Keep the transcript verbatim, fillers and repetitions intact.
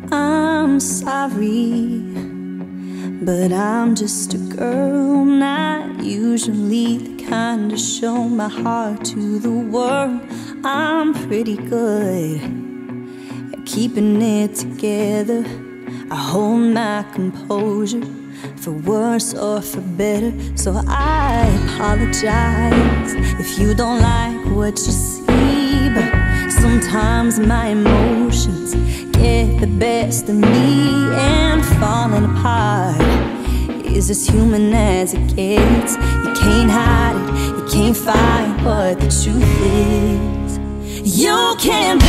I'm sorry, but I'm just a girl, not usually the kind to show my heart to the world. I'm pretty good at keeping it together. I hold my composure, for worse or for better. So I apologize if you don't like what you see, but sometimes my emotions get the best of me, and falling apart is as human as it gets. You can't hide it, you can't fight what the truth is. You can't